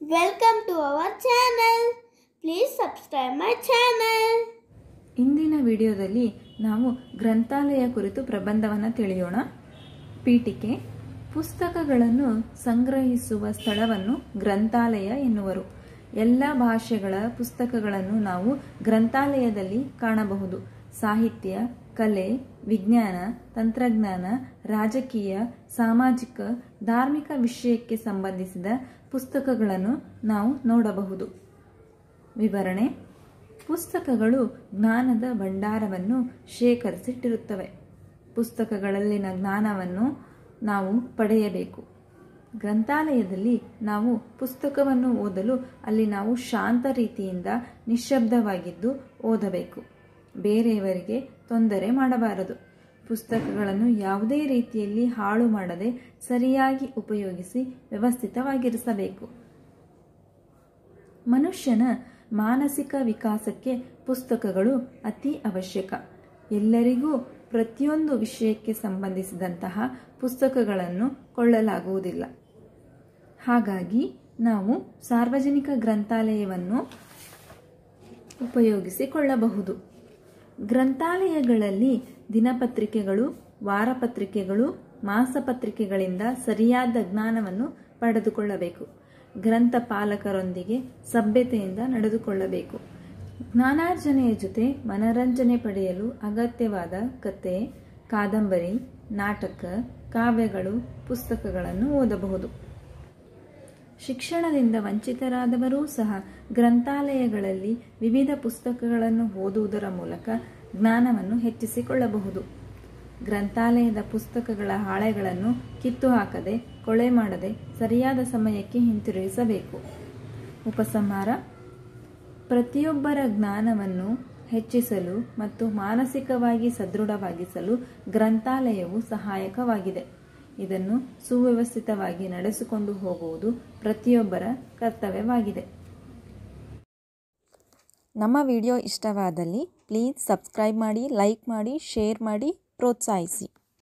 Welcome to our channel. Please subscribe my channel. ಇಂದಿನ ವಿಡಿಯೋದಲ್ಲಿ ನಾವು ಗ್ರಂಥಾಲಯ ಕುರಿತು ಪ್ರಬಂಧವನ್ನು ತಿಳಿಯೋಣ. ಪೀಠಿಕೆ: ಪುಸ್ತಕಗಳನ್ನು ಸಂಗ್ರಹಿಸುವ ಸ್ಥಳವನ್ನು ಗ್ರಂಥಾಲಯ ಎನ್ನುವರು. ಎಲ್ಲ ಭಾಷೆಗಳ ಪುಸ್ತಕಗಳನ್ನು ನಾವು ಗ್ರಂಥಾಲಯದಲ್ಲಿ ಕಾಣಬಹುದು. ಸಾಹಿತ್ಯ, ಕಲೆ, ವಿಜ್ಞಾನ, ತಂತ್ರಜ್ಞಾನ, ರಾಜಕೀಯ, ಸಾಮಾಜಿಕ, ಧಾರ್ಮಿಕ ವಿಷಯಕ್ಕೆ ಸಂಬಂಧಿಸಿದ ಪುಸ್ತಕಗಳನ್ನು ನಾವು ನೋಡಬಹುದು. ವಿವರಣೆ: ಪುಸ್ತಕಗಳು ಜ್ಞಾನದ ಭಂಡಾರವನ್ನು ಶೇಖರಿಸಿಟ್ಟಿರುತ್ತವೆ. ಪುಸ್ತಕಗಳಲ್ಲಿನ ಜ್ಞಾನವನ್ನು ನಾವು ಪಡೆಯಬೇಕು. ಗ್ರಂಥಾಲಯದಲ್ಲಿ ನಾವು ಪುಸ್ತಕವನ್ನು ಓದಲು ಅಲ್ಲಿ ನಾವು ಶಾಂತ ರೀತಿಯಿಂದ ನಿಶ್ಶಬ್ದವಾಗಿದ್ದು ಓದಬೇಕು. ಬೇರೆಯವರಿಗೆ ತೊಂದರೆ ಮಾಡಬಾರದು. ಪುಸ್ತಕಗಳನ್ನು ಯಾವುದೇ ರೀತಿಯಲ್ಲಿ ಹಾಳು ಮಾಡದೆ ಸರಿಯಾಗಿ ಉಪಯೋಗಿಸಿ ವ್ಯವಸ್ಥಿತವಾಗಿರಿಸಬೇಕು. ಮನುಷ್ಯನ ಮಾನಸಿಕ ವಿಕಾಸಕ್ಕೆ ಪುಸ್ತಕಗಳು ಅತಿ ಅವಶ್ಯಕ. ಎಲ್ಲರಿಗೂ ಪ್ರತಿಯೊಂದು ವಿಷಯಕ್ಕೆ ಸಂಬಂಧಿಸಿದಂತಹ ಪುಸ್ತಕಗಳನ್ನು ಕೊಳ್ಳಲಾಗುವುದಿಲ್ಲ. ಹಾಗಾಗಿ ನಾವು ಸಾರ್ವಜನಿಕ ಗ್ರಂಥಾಲಯವನ್ನು ಉಪಯೋಗಿಸಿಕೊಳ್ಳಬಹುದು. ಗ್ರಂಥಾಲಯಗಳಲ್ಲಿ ದಿನಪತ್ರಿಕೆಗಳು, ವಾರಪತ್ರಿಕೆಗಳು, ಮಾಸಪತ್ರಿಕೆಗಳಿಂದ ಸರಿಯಾದ ಜ್ಞಾನವನ್ನು ಪಡೆದುಕೊಳ್ಳಬೇಕು. ಗ್ರಂಥಪಾಲಕರೊಂದಿಗೆ ಸಭ್ಯತೆಯಿಂದ ನಡೆದುಕೊಳ್ಳಬೇಕು. ಜ್ಞಾನಾರ್ಜನೆಯ ಜೊತೆ ಮನರಂಜನೆ ಪಡೆಯಲು ಅಗತ್ಯವಾದ ಕತೆ, ಕಾದಂಬರಿ, ನಾಟಕ, ಕಾವ್ಯಗಳು, ಪುಸ್ತಕಗಳನ್ನು ಓದಬಹುದು. ಶಿಕ್ಷಣದಿಂದ ವಂಚಿತರಾದವರೂ ಸಹ ಗ್ರಂಥಾಲಯಗಳಲ್ಲಿ ವಿವಿಧ ಪುಸ್ತಕಗಳನ್ನು ಓದುವುದರ ಮೂಲಕ ಜ್ಞಾನವನ್ನು ಹೆಚ್ಚಿಸಿಕೊಳ್ಳಬಹುದು. ಗ್ರಂಥಾಲಯದ ಪುಸ್ತಕಗಳ ಹಾಳೆಗಳನ್ನು ಕಿತ್ತು ಹಾಕದೆ, ಕೊಳೆ ಮಾಡದೆ ಸರಿಯಾದ ಸಮಯಕ್ಕೆ ಹಿಂತಿರುಗಿಸಬೇಕು. ಉಪಸಂಹಾರ: ಪ್ರತಿಯೊಬ್ಬರ ಜ್ಞಾನವನ್ನು ಹೆಚ್ಚಿಸಲು ಮತ್ತು ಮಾನಸಿಕವಾಗಿ ಸದೃಢವಾಗಿಸಲು ಗ್ರಂಥಾಲಯವು ಸಹಾಯಕವಾಗಿದೆ. ಇದನ್ನು ಸುವ್ಯವಸ್ಥಿತವಾಗಿ ನಡೆಸಿಕೊಂಡು ಹೋಗುವುದು ಪ್ರತಿಯೊಬ್ಬರ ಕರ್ತವ್ಯವಾಗಿದೆ. ನಮ್ಮ ವಿಡಿಯೋ ಇಷ್ಟವಾದಲ್ಲಿ ಪ್ಲೀಸ್ ಸಬ್ಸ್ಕ್ರೈಬ್ ಮಾಡಿ, ಲೈಕ್ ಮಾಡಿ, ಶೇರ್ ಮಾಡಿ, ಪ್ರೋತ್ಸಾಹಿಸಿ.